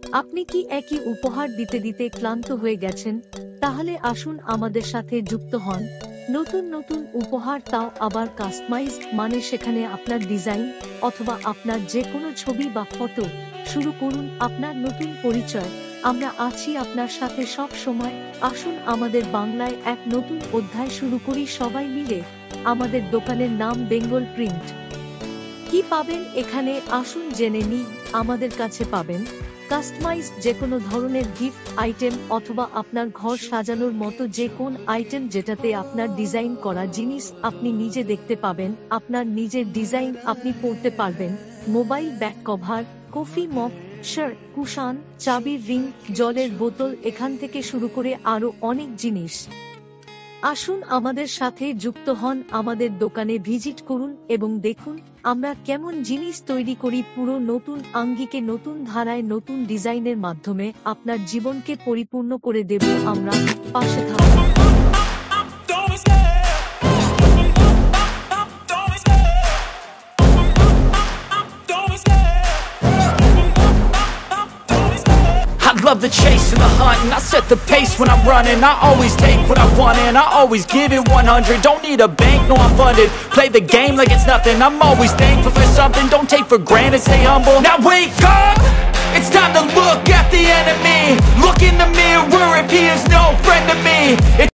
আপনি কি একই উপহার দিতে দিতে ক্লান্ত হয়ে গেছেন? তাহলে আসুন আমাদের সাথে যুক্ত হন। নতুন নতুন উপহার, তাও আবার কাস্টমাইজ, মানে সেখানে আপনার ডিজাইন অথবা আপনার যে কোনো ছবি বা ফটো। শুরু করুন আপনার নতুন পরিচয়। আমরা আছি আপনার সাথে সব সময়। আসুন আমাদের বাংলায় এক নতুন অধ্যায় শুরু করি সবাই মিলে। আমাদের দোকানের নাম বেঙ্গল প্রিন্ট। কি পাবেন এখানে আসুন জেনে নিই। আমাদের কাছে পাবেন কাস্টমাইজ যে কোনো ধরনের গিফট আইটেম অথবা আপনার ঘর সাজানোর মতো যে কোন আইটেম যেটাতে আপনার ডিজাইন করা জিনিস আপনি নিজে দেখতে পাবেন। আপনার নিজের ডিজাইন আপনি পড়তে পারবেন। Mobile back cover, coffee mug, shirt, cushion, চাবির রিং, জলের বোতল, এখান থেকে শুরু করে আরো অনেক জিনিস। আসুন আমাদের সাথে যুক্ত হন, আমাদের দোকানে ভিজিট করুন এবং দেখুন আমরা কেমন জিনিস তৈরি করি। পুরো নতুন আঙ্গিকে, নতুন ধারায়, নতুন ডিজাইনের মাধ্যমে আপনার জীবনকে পরিপূর্ণ করে দেব আমরা। পাশে থাকুন। Love the chase and the hunt, and I set the pace when I'm running. I always take what I want and I always give it 100. Don't need a bank, no I'm funded. Play the game like it's nothing. I'm always thankful for something. Don't take for granted, stay humble. Now wake up, it's time to look at the enemy. Look in the mirror if he is no friend to me.